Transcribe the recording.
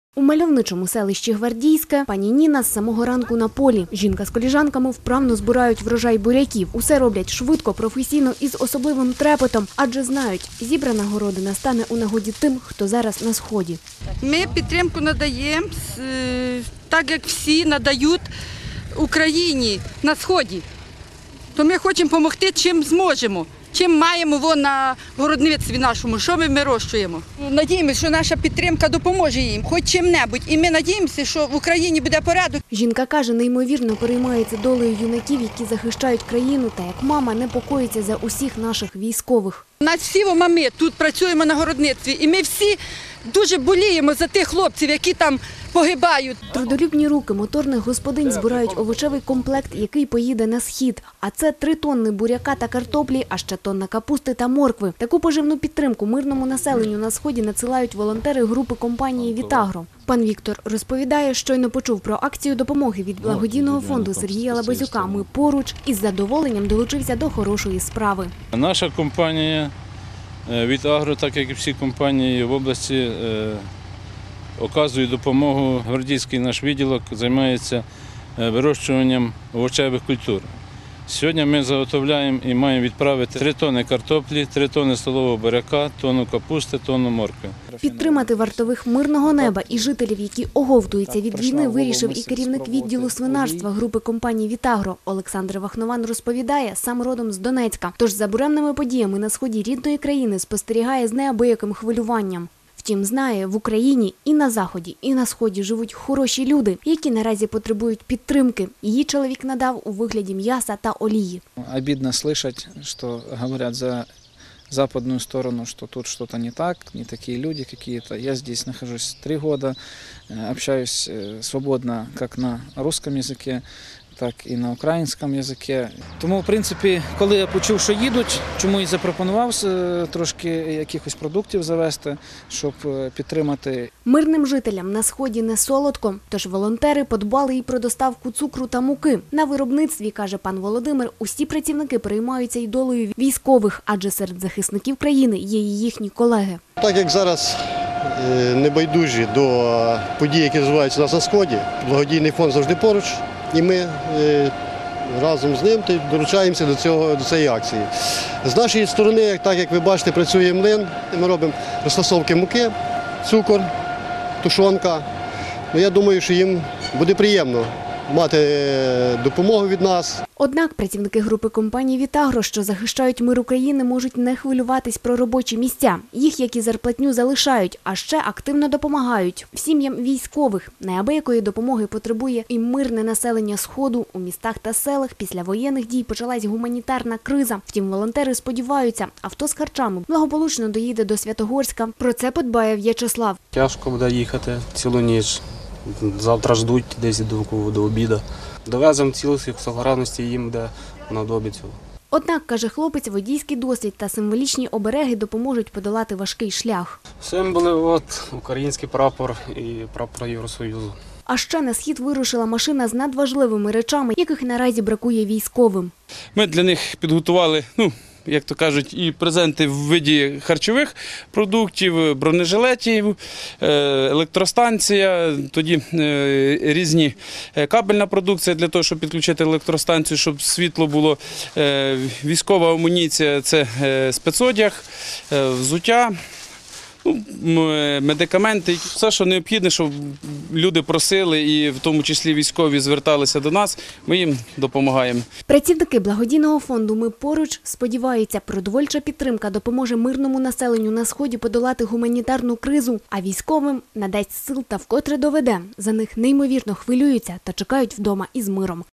У мальовничому селищі Гвардійське пані Ніна з самого ранку на полі. Жінка з коліжанками вправно збирають врожай буряків. Усе роблять швидко, професійно і з особливим трепетом, адже знають, зібрана городина стане у нагоді тим, хто зараз на сході. Ми підтримку надаємо, так як всі надають Україні на сході. То ми хочемо допомогти, чим зможемо. Чим маємо на городництві нашому, що ми вирощуємо. Надіємося, що наша підтримка допоможе їм, хоч чим-небудь. І ми надіємося, що в Україні буде порядок. Жінка каже, неймовірно переймається долею юнаків, які захищають країну, та як мама непокоїться за усіх наших військових. У нас всі мами тут працюємо на городництві, і ми всі дуже боліємо за тих хлопців, які там погибають. Трудолюбні руки моторних господинь збирають овочевий комплект, який поїде на схід. А це 3 тонни буряка та картоплі, а ще тонна капусти та моркви. Таку поживну підтримку мирному населенню на сході надсилають волонтери групи компанії «Вітагро». Пан Віктор розповідає, щойно почув про акцію допомоги від благодійного фонду Сергія Лабазюка «Ми поруч» і з задоволенням долучився до хорошої справи. Наша компанія «Вітагро», так як і всі компанії в області, оказує допомогу. Гвардійський наш відділок займається вирощуванням овочевих культур. Сьогодні ми заготовляємо і маємо відправити 3 тонни картоплі, 3 тонни столового буряка, тонну капусти, тонну моркви. Підтримати вартових мирного неба і жителів, які оговтуються від війни, вирішив і керівник відділу свинарства групи компанії «Вітагро». Олександр Вахнован розповідає, сам родом з Донецька. Тож за буремними подіями на сході рідної країни спостерігає з неабияким хвилюванням. Втім, знає, в Україні і на Заході, і на Сході живуть хороші люди, які наразі потребують підтримки. Її чоловік надав у вигляді м'яса та олії. Обидно слышать, что говорят за западную сторону, что тут что-то не так, не такие люди какие-то. Я здесь нахожусь 3 года, общаюсь свободно как на русском языке, так і на українському язикі. Тому, в принципі, коли я почув, що їдуть, чому і запропонував трошки якихось продуктів завести, щоб підтримати. Мирним жителям на Сході не солодко, тож волонтери подбали і про доставку цукру та муки. На виробництві, каже пан Володимир, усі працівники переймаються й долею військових, адже серед захисників країни є і їхні колеги. Так як зараз небайдужі до подій, які відбуваються у нас на Сході, благодійний фонд завжди поруч. І ми разом з ним долучаємося до цієї акції. З нашої сторони, так як ви бачите, працює млин, ми робимо розфасовки муки, цукор, тушонка. Я думаю, що їм буде приємно мати допомогу від нас. Однак працівники групи компанії «Вітагро», що захищають мир України, можуть не хвилюватись про робочі місця. Їх, як і зарплатню, залишають, а ще активно допомагають сім'ям військових. Неабиякої допомоги потребує і мирне населення Сходу. У містах та селах після воєнних дій почалась гуманітарна криза. Втім, волонтери сподіваються, авто з харчами благополучно доїде до Святогорська. Про це подбає В'ячеслав. Тяжко буде їхати цілу ніч. Завтра ждуть десь до обіду. Довеземо цілих сохранності їм, де надобиться. Однак, каже хлопець, водійський досвід та символічні обереги допоможуть подолати важкий шлях. Символи – український прапор і прапор Євросоюзу. А ще на схід вирушила машина з надважливими речами, яких наразі бракує військовим. Ми для них підготували, як то кажуть, і презенти в виді харчових продуктів, бронежилетів, електростанція, тоді різні кабельна продукція для того, щоб підключити електростанцію, щоб світло було, військова амуніція, це спецодяг, взуття, медикаменти, все, що необхідне, щоб люди просили, і в тому числі військові зверталися до нас, ми їм допомагаємо. Працівники благодійного фонду «Ми поруч» сподіваються, продовольча підтримка допоможе мирному населенню на Сході подолати гуманітарну кризу, а військовим надасть сил та вкотре доведе. За них неймовірно хвилюються та чекають вдома із миром.